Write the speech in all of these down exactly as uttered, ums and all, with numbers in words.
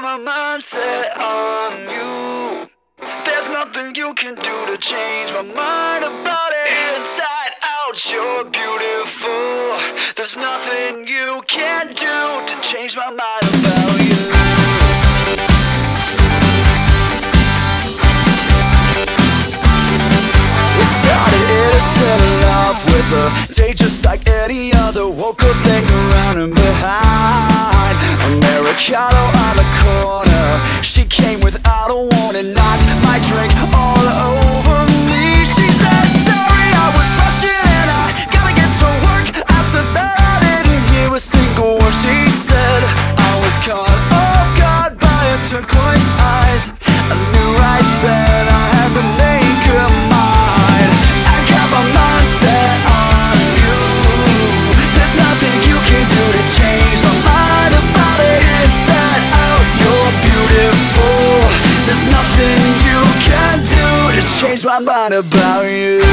got my mind set on you. There's nothing you can do to change my mind about it. Inside out, you're beautiful. There's nothing you can do to change my mind about you. We started innocent love with a day just like any other. Woke up late around and behind Americano on the corner. She came without a warning, knocked my drink all over me. She said, sorry, I was rushing and I gotta get to work. After that I didn't hear a single word she said. I was caught off guard by her turquoise eyes. I knew right then I had to make her mine. I got my mind set on you. There's nothing you can do to change my mind about it. Inside out, you're beautiful. There's nothing you can do to change my mind about you.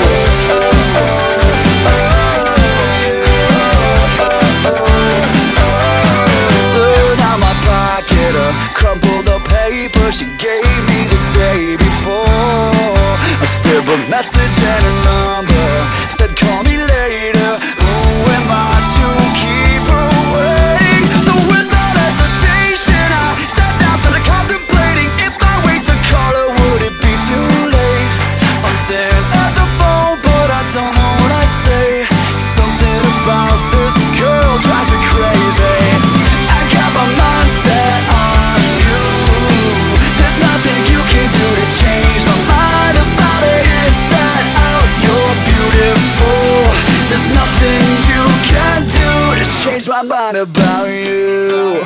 Turn out my pocket, a crumpled up paper she gave me the day before. A scribbled message and a number, said call me later. Who am I to keep her waiting? So without hesitation I sat down, started contemplating. If I wait to call her, would it be too late? I'm staring at the phone, but I don't know what I'd say. Something about this girl drives me crazy. I got my mind set on you. There's nothing you can do to change my mind about it. Inside out, you're beautiful. There's nothing you can do to change my mind about you.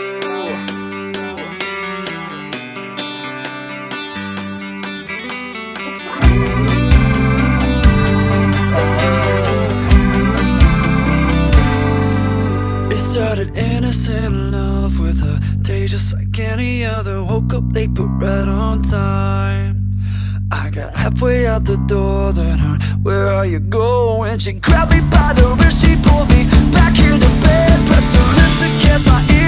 It started innocent love with a day just like any other. Woke up late but right on time. I got halfway out the door, then her, where are you going? She grabbed me by the wrist, she pulled me back into bed, pressed her lips against my ear.